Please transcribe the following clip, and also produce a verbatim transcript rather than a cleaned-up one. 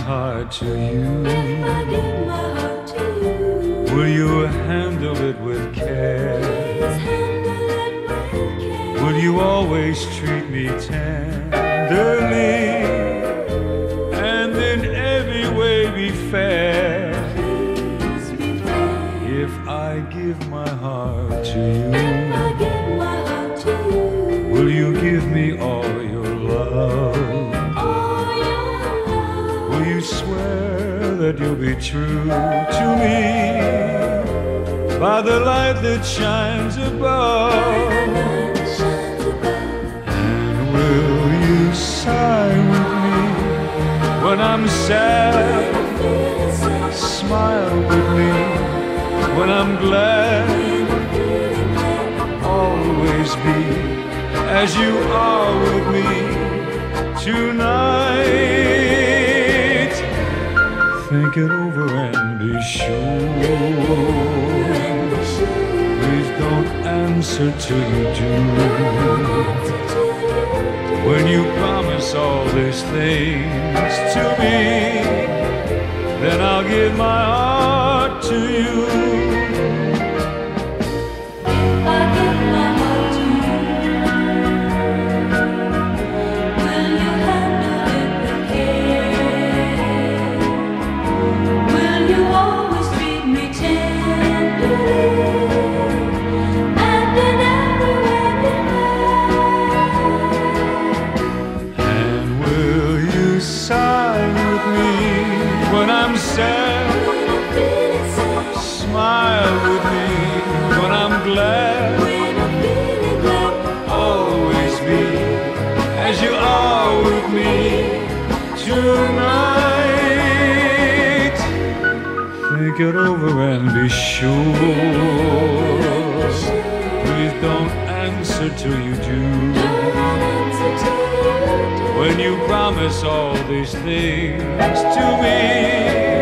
heart to you, if I give my heart to you, will you handle it with care? please handle it with care. Will you always treat me tenderly, and in every way be fair? Please be fair. If I give my heart to you, If I give my heart to you, will you give me all your love? all your love, Will you swear that you'll be true to me by the light that shines above? that shines above. And will you sigh with me when I'm sad? Feeling sad, Smile with me when I'm glad. feeling glad, Always be as you are with me tonight. Think it over and be sure. Please don't answer till you do. When you promise all these things to me, then I'll give my heart to you. if I give my heart to you, will you handle it with care? Will you always treat me tenderly, and in every way be fair? And will you sigh with me when I'm sad? When I'm feeling sad, Smile with me when I'm glad. when I'm feeling glad, Always be as you are with me tonight. Think it over and be sure. Please don't answer till you do. don't answer till you do. When you promise all these things to me,